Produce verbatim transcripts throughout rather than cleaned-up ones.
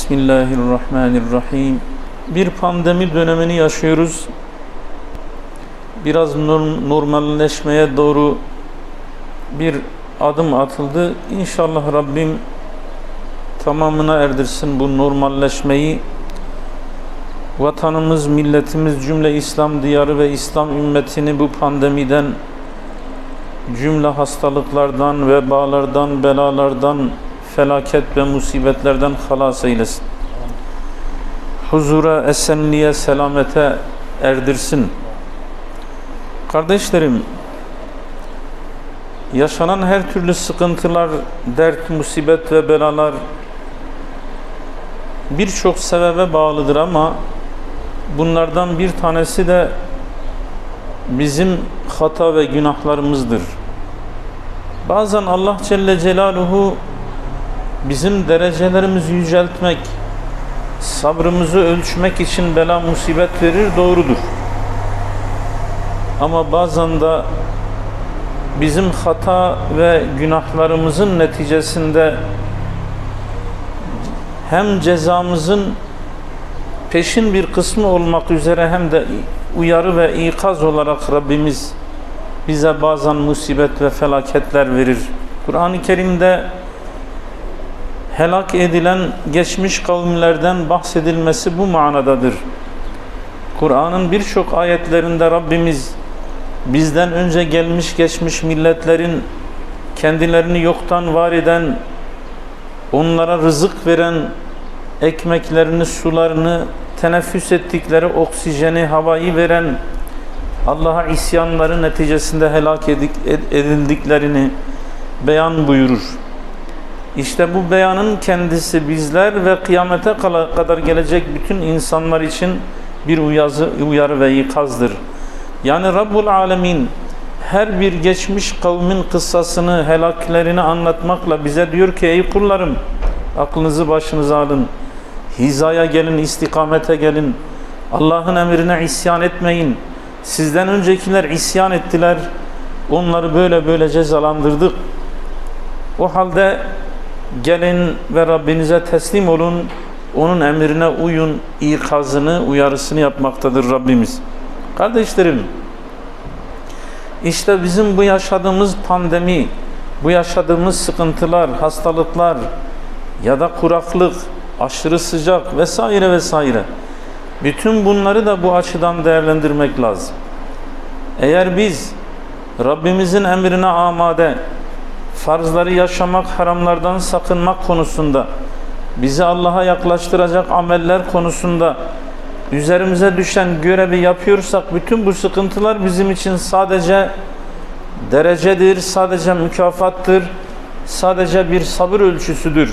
Bismillahirrahmanirrahim. Bir pandemi dönemini yaşıyoruz. Biraz normalleşmeye doğru bir adım atıldı. İnşallah Rabbim tamamına erdirsin bu normalleşmeyi. Vatanımız, milletimiz, cümle İslam diyarı ve İslam ümmetini bu pandemiden, cümle hastalıklardan, vebalardan, belalardan, felaket ve musibetlerden halas eylesin. Huzura, esenliğe, selamete erdirsin. Kardeşlerim, yaşanan her türlü sıkıntılar, dert, musibet ve belalar birçok sebebe bağlıdır ama bunlardan bir tanesi de bizim hata ve günahlarımızdır. Bazen Allah Celle Celaluhu bizim derecelerimizi yüceltmek, sabrımızı ölçmek için bela musibet verir, doğrudur. Ama bazen de bizim hata ve günahlarımızın neticesinde hem cezamızın peşin bir kısmı olmak üzere hem de uyarı ve ikaz olarak Rabbimiz bize bazen musibet ve felaketler verir. Kur'an-ı Kerim'de helak edilen geçmiş kavimlerden bahsedilmesi bu manadadır. Kur'an'ın birçok ayetlerinde Rabbimiz bizden önce gelmiş geçmiş milletlerin kendilerini yoktan var eden, onlara rızık veren, ekmeklerini, sularını, teneffüs ettikleri oksijeni, havayı veren, Allah'a isyanları neticesinde helak edildiklerini beyan buyurur. İşte bu beyanın kendisi bizler ve kıyamete kadar gelecek bütün insanlar için bir uyarı, uyarı ve ikazdır. Yani Rabbul Alemin her bir geçmiş kavmin kıssasını, helaklerini anlatmakla bize diyor ki ey kullarım, aklınızı başınıza alın, hizaya gelin, istikamete gelin, Allah'ın emrine isyan etmeyin. Sizden öncekiler isyan ettiler, onları böyle böyle cezalandırdık. O halde gelin ve Rabbinize teslim olun, onun emrine uyun, ikazını, uyarısını yapmaktadır Rabbimiz. Kardeşlerim, işte bizim bu yaşadığımız pandemi, bu yaşadığımız sıkıntılar, hastalıklar ya da kuraklık, aşırı sıcak vesaire vesaire, bütün bunları da bu açıdan değerlendirmek lazım. Eğer biz Rabbimizin emrine amade, farzları yaşamak, haramlardan sakınmak konusunda, bizi Allah'a yaklaştıracak ameller konusunda üzerimize düşen görevi yapıyorsak, bütün bu sıkıntılar bizim için sadece derecedir, sadece mükafattır, sadece bir sabır ölçüsüdür.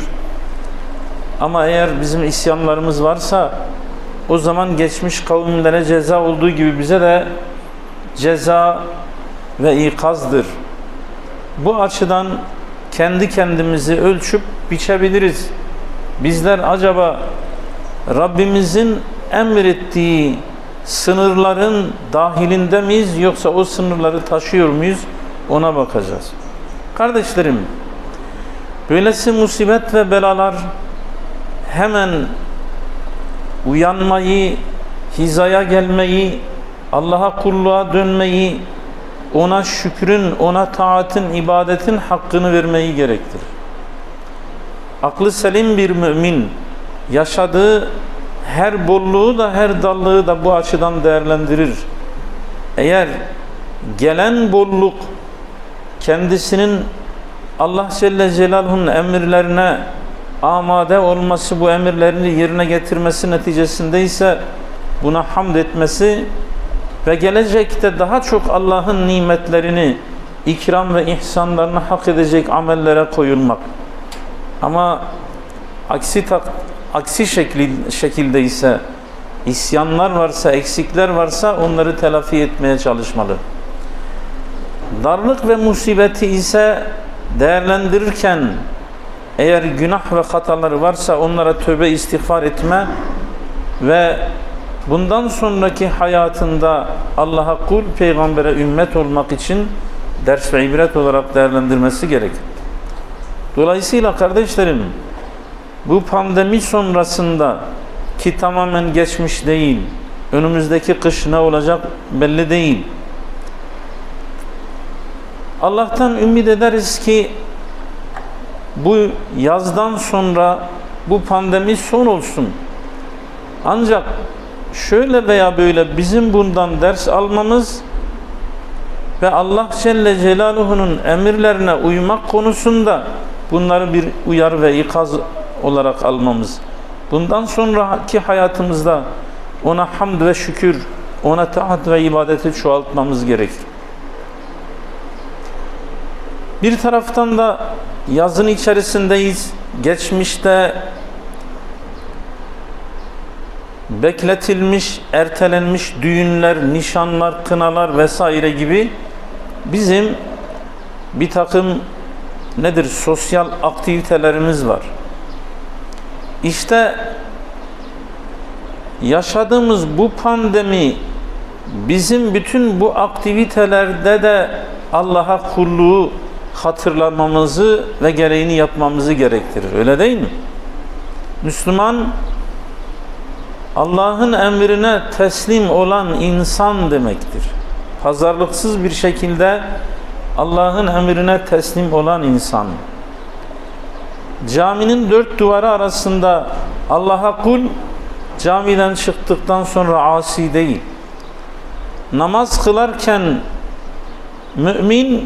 Ama eğer bizim isyanlarımız varsa, o zaman geçmiş kavimlere ceza olduğu gibi bize de ceza ve ikazdır. Bu açıdan kendi kendimizi ölçüp biçebiliriz. Bizler acaba Rabbimizin emrettiği sınırların dahilinde miyiz, yoksa o sınırları taşıyor muyuz? Ona bakacağız. Kardeşlerim, böylesi musibet ve belalar hemen uyanmayı, hizaya gelmeyi, Allah'a kulluğa dönmeyi, ona şükrün, ona taatin, ibadetin hakkını vermeyi gerektirir. Aklı selim bir mümin yaşadığı her bolluğu da her dallığı da bu açıdan değerlendirir. Eğer gelen bolluk kendisinin Allah Celle Celaluhu'nun emirlerine amade olması, bu emirlerini yerine getirmesi neticesinde ise buna hamd etmesi ve gelecekte daha çok Allah'ın nimetlerini, ikram ve ihsanlarını hak edecek amellere koyulmak. Ama aksi aksi şekli, şekilde ise isyanlar varsa, eksikler varsa onları telafi etmeye çalışmalı. Darlık ve musibeti ise değerlendirirken eğer günah ve hataları varsa onlara tövbe istiğfar etme ve bundan sonraki hayatında Allah'a kul, peygambere ümmet olmak için ders ve ibret olarak değerlendirmesi gerekir. Dolayısıyla kardeşlerim, bu pandemi sonrasında ki tamamen geçmiş değil, önümüzdeki kış ne olacak belli değil. Allah'tan ümit ederiz ki bu yazdan sonra bu pandemi son olsun. Ancak şöyle veya böyle bizim bundan ders almamız ve Allah Celle Celaluhu'nun emirlerine uymak konusunda bunları bir uyarı ve ikaz olarak almamız. Bundan sonraki hayatımızda ona hamd ve şükür, ona taat ve ibadeti çoğaltmamız gerekir. Bir taraftan da yazın içerisindeyiz. Geçmişte bekletilmiş, ertelenmiş düğünler, nişanlar, kınalar vesaire gibi bizim bir takım nedir? Sosyal aktivitelerimiz var. İşte yaşadığımız bu pandemi bizim bütün bu aktivitelerde de Allah'a kulluğu hatırlamamızı ve gereğini yapmamızı gerektirir. Öyle değil mi? Müslüman Allah'ın emrine teslim olan insan demektir. Pazarlıksız bir şekilde Allah'ın emrine teslim olan insan. Caminin dört duvarı arasında Allah'a kul, camiden çıktıktan sonra asi değil. Namaz kılarken mümin,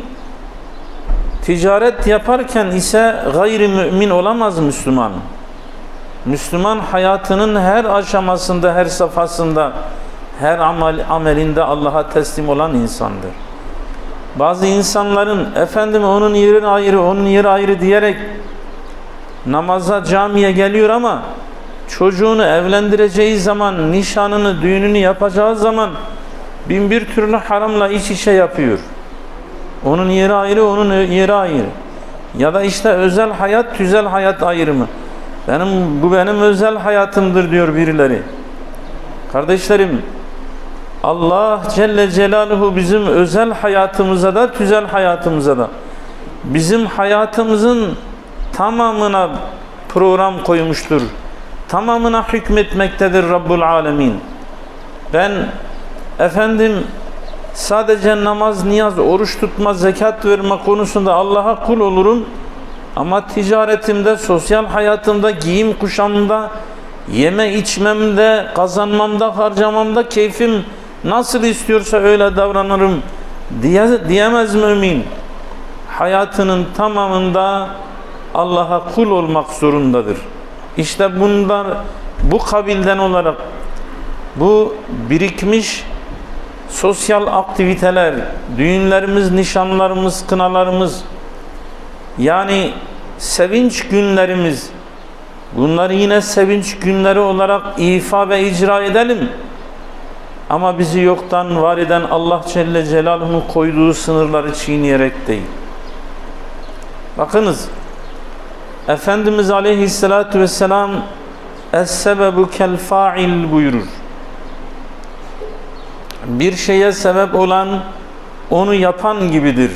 ticaret yaparken ise gayri mümin olamaz Müslüman. Müslüman hayatının her aşamasında, her safhasında, her amel, amelinde Allah'a teslim olan insandır. Bazı insanların efendim onun yeri ayrı, onun yeri ayrı diyerek namaza, camiye geliyor ama çocuğunu evlendireceği zaman, nişanını, düğününü yapacağı zaman bin bir türlü haramla iç içe yapıyor. Onun yeri ayrı, onun yeri ayrı. Ya da işte özel hayat, tüzel hayat ayrımı. Benim, bu benim özel hayatımdır diyor birileri. Kardeşlerim, Allah Celle Celaluhu bizim özel hayatımıza da, tüzel hayatımıza da, bizim hayatımızın tamamına program koymuştur. Tamamına hükmetmektedir Rabbul Alemin. Ben efendim sadece namaz, niyaz, oruç tutma, zekat verme konusunda Allah'a kul olurum. Ama ticaretimde, sosyal hayatımda, giyim kuşamda, yeme içmemde, kazanmamda, harcamamda keyfim nasıl istiyorsa öyle davranırım diye, diyemez mümin. Hayatının tamamında Allah'a kul olmak zorundadır. İşte bunlar, bu kabilden olarak bu birikmiş sosyal aktiviteler, düğünlerimiz, nişanlarımız, kınalarımız, yani sevinç günlerimiz, bunları yine sevinç günleri olarak ifa ve icra edelim. Ama bizi yoktan var eden Allah Celle Celaluhu'nun koyduğu sınırları çiğneyerek değil. Bakınız, Efendimiz Aleyhisselatü Vesselam Es-sebebu kel-fa'il buyurur. Bir şeye sebep olan onu yapan gibidir.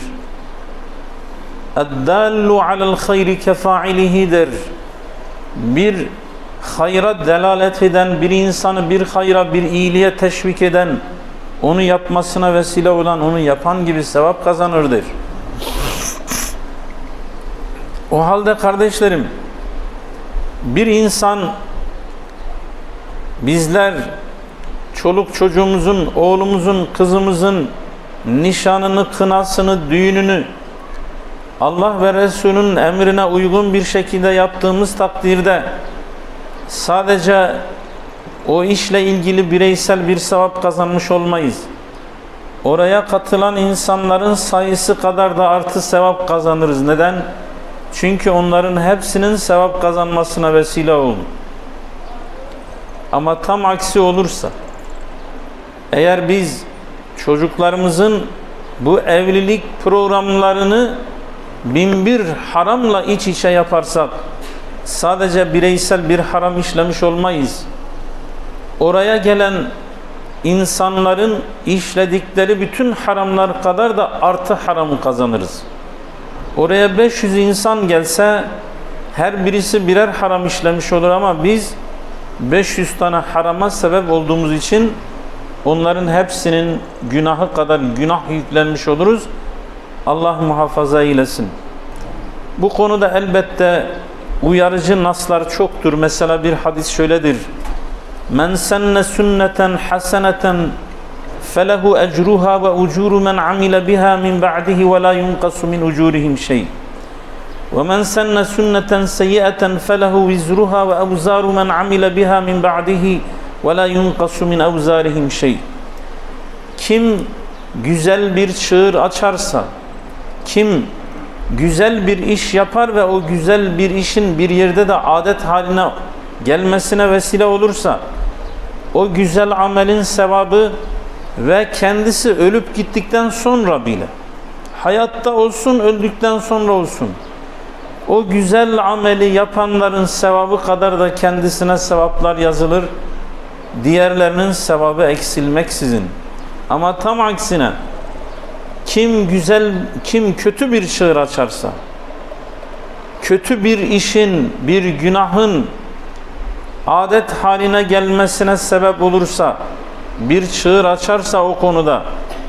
اَدَّالُّ عَلَى الْخَيْرِ كَفَاعِلِهِ der. Bir hayra delalet eden, bir insanı bir hayra, bir iyiliğe teşvik eden, onu yapmasına vesile olan, onu yapan gibi sevap kazanır der. O halde kardeşlerim, bir insan, bizler çoluk çocuğumuzun, oğlumuzun, kızımızın nişanını, kınasını, düğününü Allah ve Resulünün emrine uygun bir şekilde yaptığımız takdirde sadece o işle ilgili bireysel bir sevap kazanmış olmayız. Oraya katılan insanların sayısı kadar da artı sevap kazanırız. Neden? Çünkü onların hepsinin sevap kazanmasına vesile olur. Ama tam aksi olursa, eğer biz çocuklarımızın bu evlilik programlarını bin bir haramla iç içe yaparsak, sadece bireysel bir haram işlemiş olmayız. Oraya gelen insanların işledikleri bütün haramlar kadar da artı haramı kazanırız. Oraya beş yüz insan gelse, her birisi birer haram işlemiş olur ama biz beş yüz tane harama sebep olduğumuz için onların hepsinin günahı kadar günah yüklenmiş oluruz. Allah muhafaza eylesin. Bu konuda elbette uyarıcı naslar çoktur. Mesela bir hadis şöyledir: Men senne sünneten haseneten felehu ecruha ve ucuru men amile biha min ba'dihi ve la yunqasu min ucurihim şey. Ve men senne sünneten seyyiaten felehu vizruha ve evzaru men amile biha min ba'dihi ve la yunqasu min evzarihim şey. Kim güzel bir çığır açarsa, kim güzel bir iş yapar ve o güzel bir işin bir yerde de adet haline gelmesine vesile olursa, o güzel amelin sevabı ve kendisi ölüp gittikten sonra bile, hayatta olsun öldükten sonra olsun, o güzel ameli yapanların sevabı kadar da kendisine sevaplar yazılır, diğerlerinin sevabı eksilmeksizin. Ama tam aksine kim güzel, kim kötü bir çığır açarsa, kötü bir işin, bir günahın adet haline gelmesine sebep olursa, bir çığır açarsa o konuda,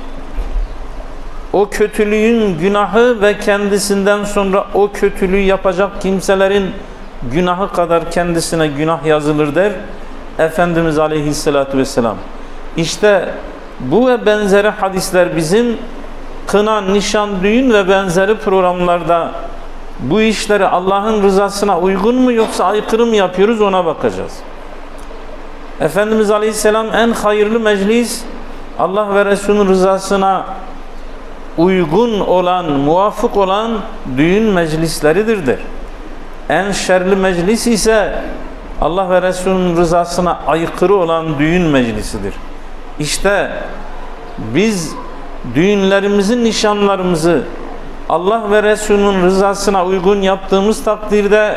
o kötülüğün günahı ve kendisinden sonra o kötülüğü yapacak kimselerin günahı kadar kendisine günah yazılır der Efendimiz Aleyhisselatü Vesselam. İşte bu ve benzeri hadisler bizim kına, nişan, düğün ve benzeri programlarda bu işleri Allah'ın rızasına uygun mu yoksa aykırı mı yapıyoruz, ona bakacağız. Efendimiz Aleyhisselam en hayırlı meclis Allah ve Resulünün rızasına uygun olan, muvafık olan düğün meclisleridir der. En şerli meclis ise Allah ve Resulünün rızasına aykırı olan düğün meclisidir. İşte biz düğünlerimizin, nişanlarımızı Allah ve Resulünün rızasına uygun yaptığımız takdirde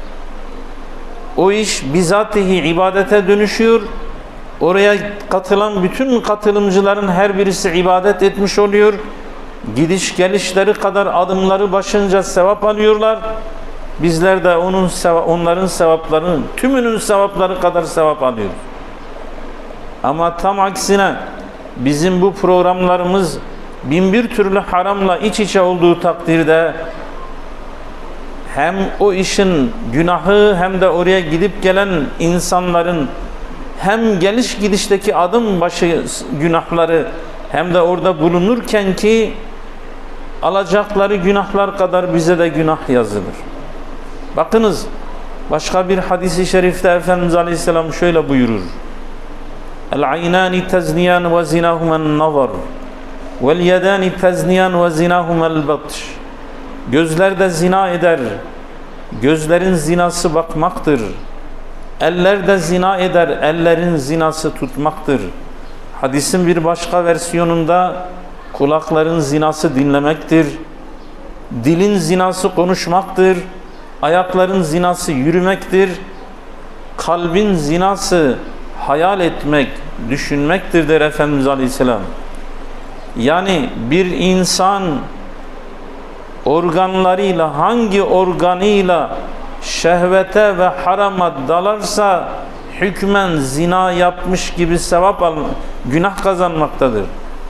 o iş bizatihi ibadete dönüşüyor. Oraya katılan bütün katılımcıların her birisi ibadet etmiş oluyor. Gidiş gelişleri kadar adımları başınca sevap alıyorlar. Bizler de onun onların sevaplarının, tümünün sevapları kadar sevap alıyoruz. Ama tam aksine bizim bu programlarımız bin bir türlü haramla iç içe olduğu takdirde hem o işin günahı hem de oraya gidip gelen insanların hem geliş gidişteki adım başı günahları hem de orada bulunurken ki alacakları günahlar kadar bize de günah yazılır. Bakınız, başka bir hadis-i şerifte Efendimiz Aleyhisselam şöyle buyurur: El-aynani tezniyan ve zinahumen nazar vel yedani tezniyan ve zinahumel batş. Gözler de zina eder, gözlerin zinası bakmaktır. Eller de zina eder, ellerin zinası tutmaktır. Hadisin bir başka versiyonunda kulakların zinası dinlemektir, dilin zinası konuşmaktır, ayakların zinası yürümektir, kalbin zinası hayal etmek, düşünmektir der Efendimiz Aleyhisselam. Yani bir insan organlarıyla, hangi organıyla şehvete ve harama dalarsa hükmen zina yapmış gibi sevap al, günah kazanmaktadır.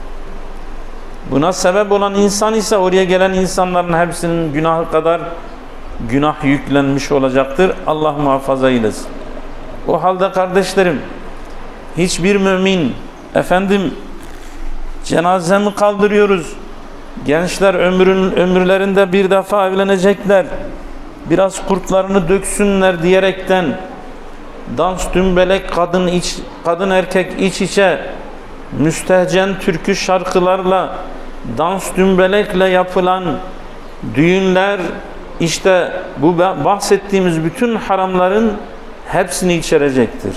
Buna sebep olan insan ise oraya gelen insanların hepsinin günahı kadar günah yüklenmiş olacaktır. Allah muhafaza eylesin. O halde kardeşlerim, hiçbir mümin, efendim cenazemi kaldırıyoruz, gençler ömrün, ömürlerinde bir defa evlenecekler, biraz kurtlarını döksünler diyerekten dans, dümbelek, kadın, iç, kadın erkek iç içe müstehcen türkü şarkılarla, dans, dümbelekle yapılan düğünler, işte bu bahsettiğimiz bütün haramların hepsini içerecektir.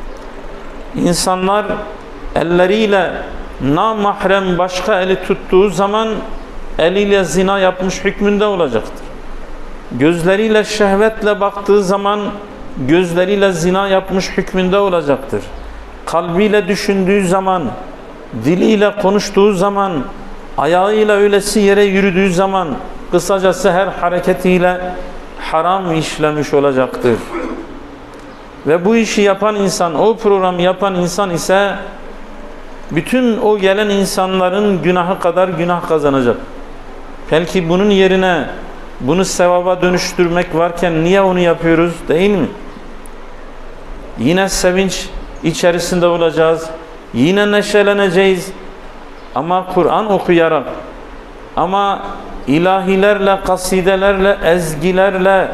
İnsanlar elleriyle namahrem başka eli tuttuğu zaman eliyle zina yapmış hükmünde olacaktır. Gözleriyle şehvetle baktığı zaman gözleriyle zina yapmış hükmünde olacaktır. Kalbiyle düşündüğü zaman, diliyle konuştuğu zaman, ayağıyla öylesi yere yürüdüğü zaman, kısacası her hareketiyle haram işlemiş olacaktır. Ve bu işi yapan insan, o programı yapan insan ise bütün o gelen insanların günahı kadar günah kazanacak. Belki bunun yerine bunu sevaba dönüştürmek varken niye onu yapıyoruz, değil mi? Yine sevinç içerisinde olacağız. Yine neşeleneceğiz. Ama Kur'an okuyarak, ama ilahilerle, kasidelerle, ezgilerle,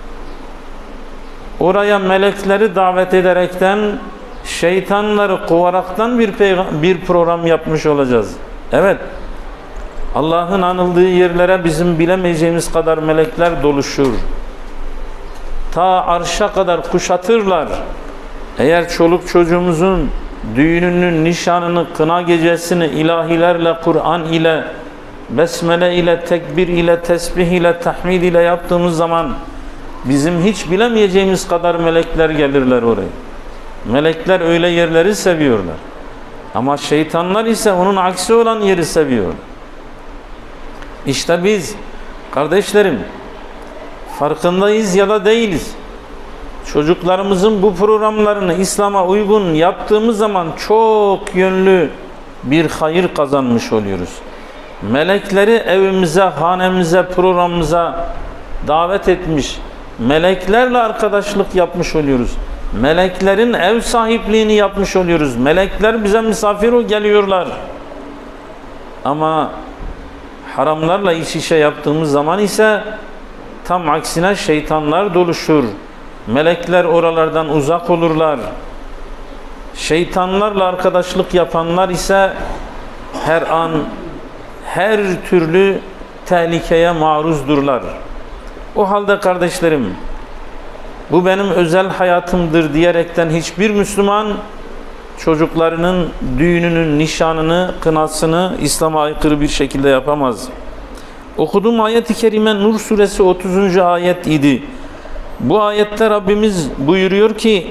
oraya melekleri davet ederekten, şeytanları kovaraktan bir, bir program yapmış olacağız. Evet, Allah'ın anıldığı yerlere bizim bilemeyeceğimiz kadar melekler doluşur. Ta arşa kadar kuşatırlar. Eğer çoluk çocuğumuzun düğününün, nişanını, kına gecesini ilahilerle, Kur'an ile, besmele ile, tekbir ile, tesbih ile, tahmid ile yaptığımız zaman bizim hiç bilemeyeceğimiz kadar melekler gelirler oraya. Melekler öyle yerleri seviyorlar. Ama şeytanlar ise onun aksi olan yeri seviyor. İşte biz kardeşlerim farkındayız ya da değiliz. Çocuklarımızın bu programlarını İslam'a uygun yaptığımız zaman çok yönlü bir hayır kazanmış oluyoruz. Melekleri evimize, hanemize, programımıza davet etmiş, meleklerle arkadaşlık yapmış oluyoruz. Meleklerin ev sahipliğini yapmış oluyoruz. Melekler bize misafir geliyorlar. Ama haramlarla iç işe yaptığımız zaman ise tam aksine şeytanlar doluşur. Melekler oralardan uzak olurlar. Şeytanlarla arkadaşlık yapanlar ise her an her türlü tehlikeye maruzdurlar. O halde kardeşlerim, bu benim özel hayatımdır diyerekten hiçbir Müslüman çocuklarının düğününün, nişanını, kınasını İslam'a aykırı bir şekilde yapamaz. Okuduğum ayet-i kerime Nur suresi otuzuncu ayet idi. Bu ayette Rabbimiz buyuruyor ki: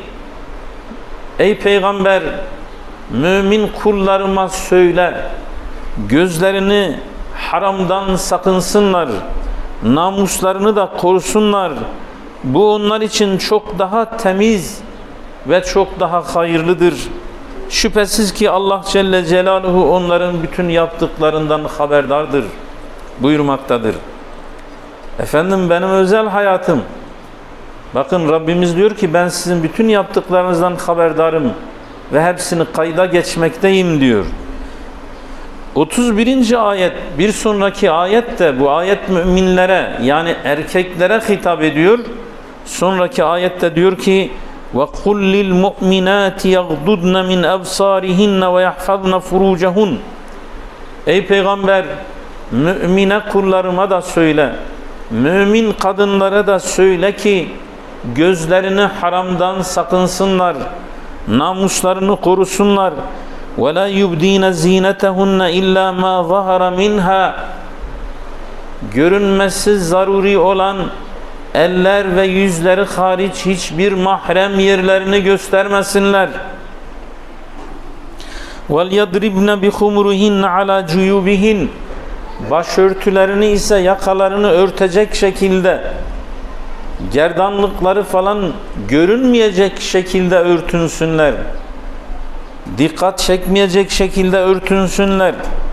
ey peygamber, mümin kullarıma söyle, gözlerini haramdan sakınsınlar, namuslarını da korusunlar. Bu onlar için çok daha temiz ve çok daha hayırlıdır. Şüphesiz ki Allah Celle Celaluhu onların bütün yaptıklarından haberdardır buyurmaktadır. Efendim, benim özel hayatım. Bakın, Rabbimiz diyor ki ben sizin bütün yaptıklarınızdan haberdarım ve hepsini kayda geçmekteyim diyor. otuz birinci ayet, bir sonraki ayet de bu ayet müminlere, yani erkeklere hitap ediyor. Sonraki ayette diyor ki: وَقُلْ لِلْمُؤْمِنَاتِ يَغْضُضْنَ مِنْ أَبْصَارِهِنَّ وَيَحْفَظْنَ فُرُوجَهُنَّ. Ey peygamber, mümine kullarıma da söyle, mümin kadınlara da söyle ki gözlerini haramdan sakınsınlar, namuslarını korusunlar. وَلَا يُبْدِينَ زِينَتَهُنَّ إِلَّا مَا ظَهَرَ مِنْهَا. Görünmesi zaruri olan eller ve yüzleri hariç hiçbir mahrem yerlerini göstermesinler. وَلْيَضْرِبْنَ بِخُمُرِهِنَّ عَلَى جُيُوبِهِنَّ. Başörtülerini ise yakalarını örtecek şekilde, gerdanlıkları falan görünmeyecek şekilde örtünsünler. Dikkat çekmeyecek şekilde örtünsünler.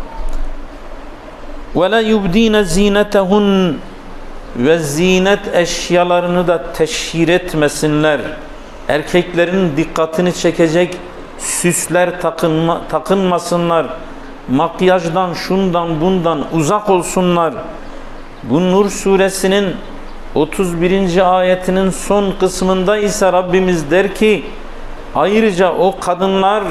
وَلَا يُبْدِينَ زِينَتَهُنَّ. Ve zinet eşyalarını da teşhir etmesinler. Erkeklerin dikkatini çekecek süsler takınma, takınmasınlar. Makyajdan, şundan, bundan uzak olsunlar. Bu Nur suresinin otuz birinci ayetinin son kısmında ise Rabbimiz der ki: ayrıca o kadınlar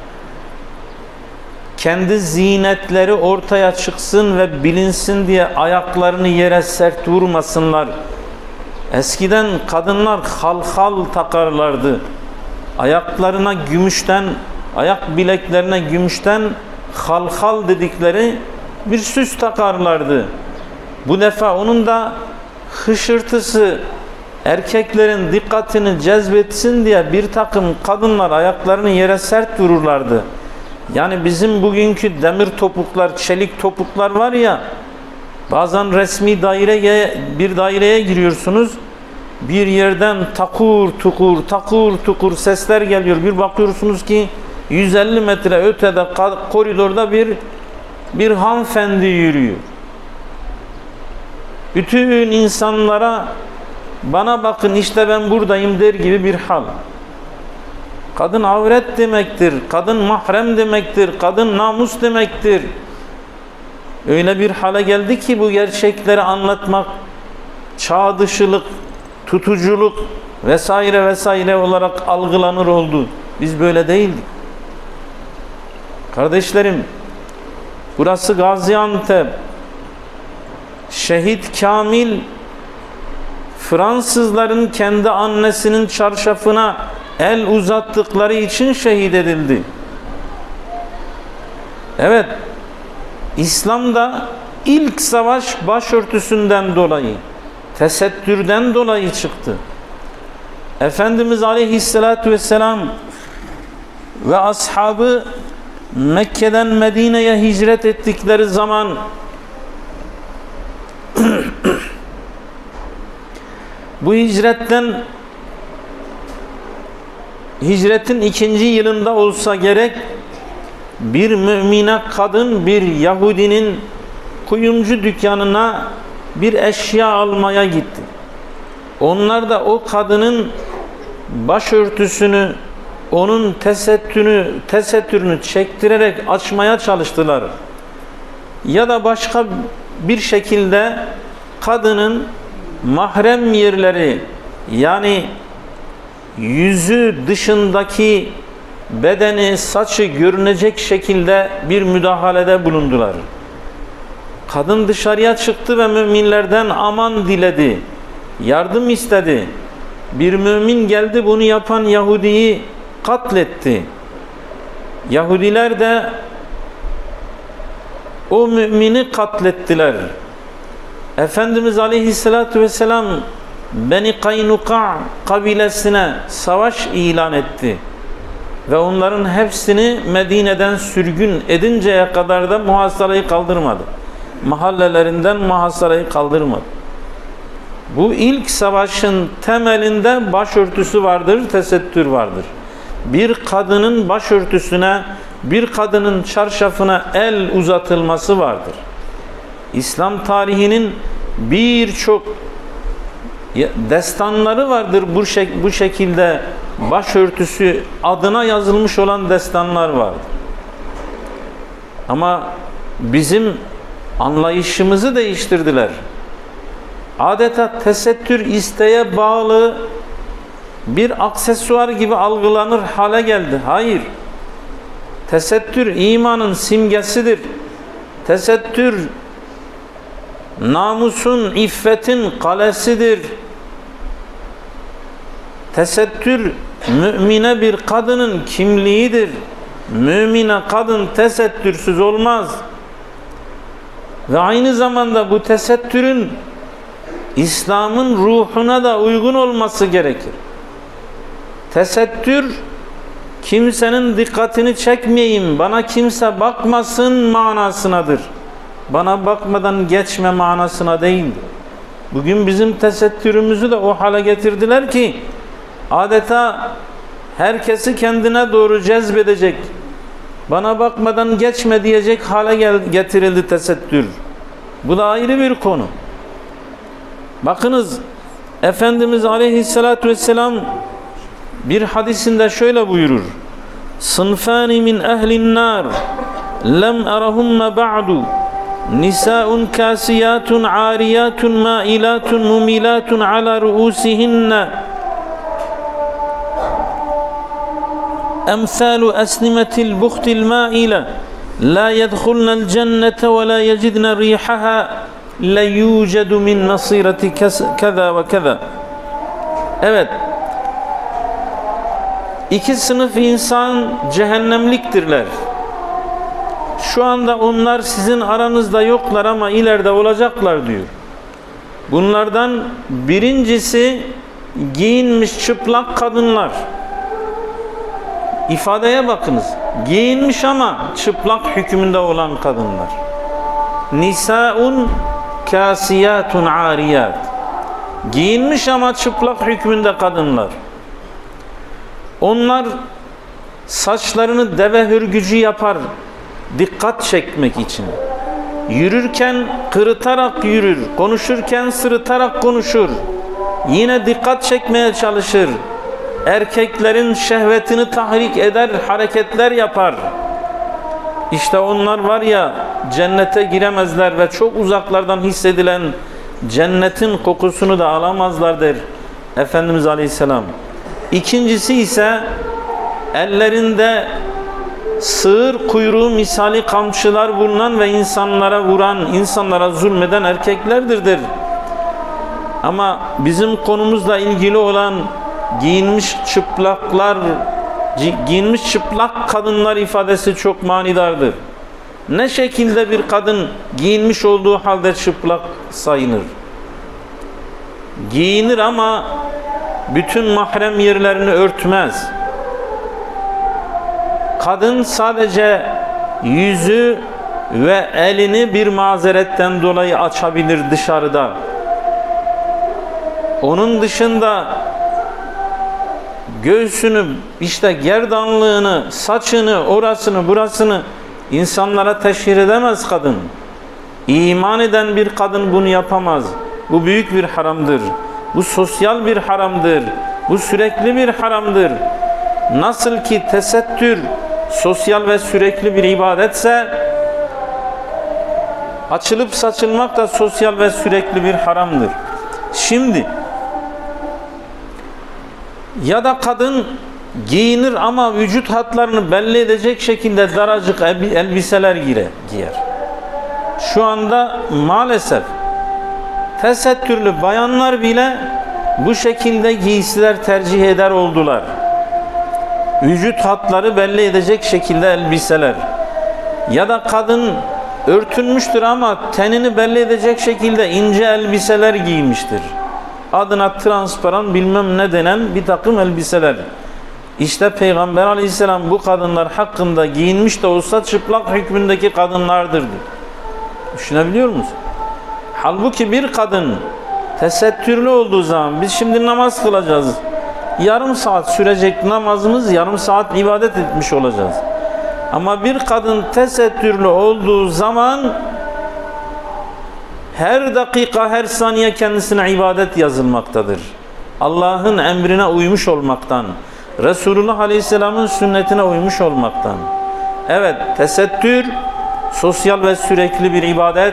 kendi zinetleri ortaya çıksın ve bilinsin diye ayaklarını yere sert vurmasınlar. Eskiden kadınlar halhal takarlardı. Ayaklarına gümüşten, ayak bileklerine gümüşten halhal dedikleri bir süs takarlardı. Bu defa onun da hışırtısı erkeklerin dikkatini cezbetsin diye bir takım kadınlar ayaklarını yere sert vururlardı. Yani bizim bugünkü demir topuklar, çelik topuklar var ya, bazen resmi daireye, bir daireye giriyorsunuz, bir yerden takur tukur takur tukur sesler geliyor. Bir bakıyorsunuz ki yüz elli metre ötede koridorda bir bir hanımefendi yürüyor. Bütün insanlara bana bakın işte ben buradayım der gibi bir hal. Kadın avret demektir, kadın mahrem demektir, kadın namus demektir. Öyle bir hale geldi ki bu gerçekleri anlatmak çağ dışılık, tutuculuk vesaire vesaire olarak algılanır oldu. Biz böyle değildik. Kardeşlerim, burası Gaziantep. Şehit Kamil Fransızların kendi annesinin çarşafına el uzattıkları için şehit edildi. Evet, İslam'da ilk savaş başörtüsünden dolayı, tesettürden dolayı çıktı. Efendimiz Aleyhisselatü Vesselam ve ashabı Mekke'den Medine'ye hicret ettikleri zaman bu hicretten hicretin ikinci yılında olsa gerek bir mümine kadın bir Yahudinin kuyumcu dükkanına bir eşya almaya gitti. Onlar da o kadının başörtüsünü, onun tesettürünü, tesettürünü çektirerek açmaya çalıştılar. Ya da başka bir şekilde kadının mahrem yerleri, yani yüzü dışındaki bedeni, saçı görünecek şekilde bir müdahalede bulundular. Kadın dışarıya çıktı ve müminlerden aman diledi, yardım istedi. Bir mümin geldi, bunu yapan Yahudi'yi katletti. Yahudiler de o mümini katlettiler. Efendimiz Aleyhisselatü Vesselam Beni Kaynuka kabilesine savaş ilan etti. Ve onların hepsini Medine'den sürgün edinceye kadar da muhasarayı kaldırmadı. Mahallelerinden muhasarayı kaldırmadı. Bu ilk savaşın temelinde başörtüsü vardır, tesettür vardır. Bir kadının başörtüsüne, bir kadının çarşafına el uzatılması vardır. İslam tarihinin birçok destanları vardır bu, şek bu şekilde başörtüsü adına yazılmış olan destanlar vardır. Ama bizim anlayışımızı değiştirdiler. Adeta tesettür isteğe bağlı bir aksesuar gibi algılanır hale geldi. Hayır. Tesettür imanın simgesidir. Tesettür namusun, iffetin kalesidir. Tesettür mümine bir kadının kimliğidir. Mümine kadın tesettürsüz olmaz. Ve aynı zamanda bu tesettürün İslam'ın ruhuna da uygun olması gerekir. Tesettür kimsenin dikkatini çekmeyeyim, bana kimse bakmasın manasınadır. Bana bakmadan geçme manasına değildir. Bugün bizim tesettürümüzü de o hale getirdiler ki adeta herkesi kendine doğru cezbedecek, bana bakmadan geçme diyecek hale gel getirildi tesettür. Bu da ayrı bir konu. Bakınız, Efendimiz Aleyhisselatü Vesselam bir hadisinde şöyle buyurur: "Sınfani min ehlin nar lem erahumme ba'du nisa'un kasiyatun ariyatun mailatun mumilatun ala ruusihinne emsalu esnimetil buhtil maile la yedhulnel cennete ve la yecidne rihaha la yucedu min nasireti keza ve keza." Evet, İki sınıf insan cehennemliktirler. Şu anda onlar sizin aranızda yoklar ama ileride olacaklar diyor. Bunlardan birincisi giyinmiş çıplak kadınlar. İfadeye bakınız. Giyinmiş ama çıplak hükmünde olan kadınlar. Nisaun kasiyatun ariyat. Giyinmiş ama çıplak hükmünde kadınlar. Onlar saçlarını deve hürgücü yapar, dikkat çekmek için. Yürürken kırıtarak yürür, konuşurken sırıtarak konuşur. Yine dikkat çekmeye çalışır. Erkeklerin şehvetini tahrik eder, hareketler yapar. İşte onlar var ya, cennete giremezler ve çok uzaklardan hissedilen cennetin kokusunu da alamazlar der Efendimiz Aleyhisselam. İkincisi ise ellerinde sığır kuyruğu misali kamçılar bulunan ve insanlara vuran, insanlara zulmeden erkeklerdir der. Ama bizim konumuzla ilgili olan giyinmiş çıplaklar, giyinmiş çıplak kadınlar ifadesi çok manidardır. Ne şekilde bir kadın giyinmiş olduğu halde çıplak sayılır? Giyinir ama bütün mahrem yerlerini örtmez. Kadın sadece yüzü ve elini bir mazeretten dolayı açabilir dışarıda. Onun dışında göğsünü, işte gerdanlığını, saçını, orasını, burasını insanlara teşhir edemez kadın. İman eden bir kadın bunu yapamaz. Bu büyük bir haramdır. Bu sosyal bir haramdır. Bu sürekli bir haramdır. Nasıl ki tesettür sosyal ve sürekli bir ibadetse, açılıp saçılmak da sosyal ve sürekli bir haramdır. Şimdi ya da kadın giyinir ama vücut hatlarını belli edecek şekilde daracık elbiseler giyer. Şu anda maalesef tesettürlü bayanlar bile bu şekilde giysiler tercih eder oldular. Vücut hatları belli edecek şekilde elbiseler. Ya da kadın örtünmüştür ama tenini belli edecek şekilde ince elbiseler giymiştir. Adına transparan bilmem ne denen bir takım elbiseler. İşte Peygamber Aleyhisselam bu kadınlar hakkında giyinmiş de olsa çıplak hükmündeki kadınlardır. Düşünebiliyor musun? Halbuki bir kadın tesettürlü olduğu zaman, biz şimdi namaz kılacağız. Yarım saat sürecek namazımız, yarım saat ibadet etmiş olacağız. Ama bir kadın tesettürlü olduğu zaman her dakika, her saniye kendisine ibadet yazılmaktadır. Allah'ın emrine uymuş olmaktan, Resulullah Aleyhisselam'ın sünnetine uymuş olmaktan. Evet, tesettür sosyal ve sürekli bir ibadet.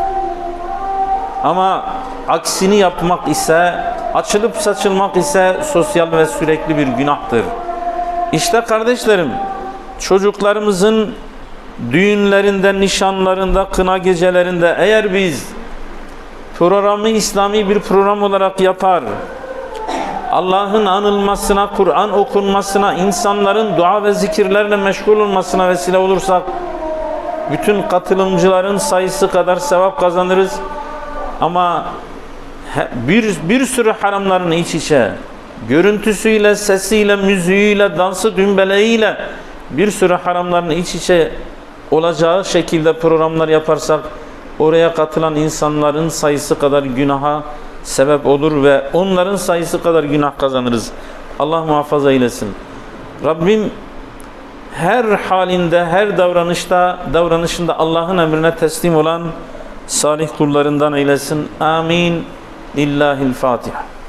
Ama aksini yapmak ise, açılıp saçılmak ise sosyal ve sürekli bir günahtır. İşte kardeşlerim, çocuklarımızın düğünlerinde, nişanlarında, kına gecelerinde eğer biz programı İslami bir program olarak yapar, Allah'ın anılmasına, Kur'an okunmasına, insanların dua ve zikirlerle meşgul olmasına vesile olursak, bütün katılımcıların sayısı kadar sevap kazanırız. Ama bir, bir sürü haramların iç içe, görüntüsüyle, sesiyle, müziğiyle, dansı, dümbeleğiyle bir sürü haramların iç içe olacağı şekilde programlar yaparsak, oraya katılan insanların sayısı kadar günaha sebep olur ve onların sayısı kadar günah kazanırız. Allah muhafaza eylesin. Rabbim her halinde, her davranışta, davranışında Allah'ın emrine teslim olan salih kullarından eylesin. Amin. Lillahil Fatiha.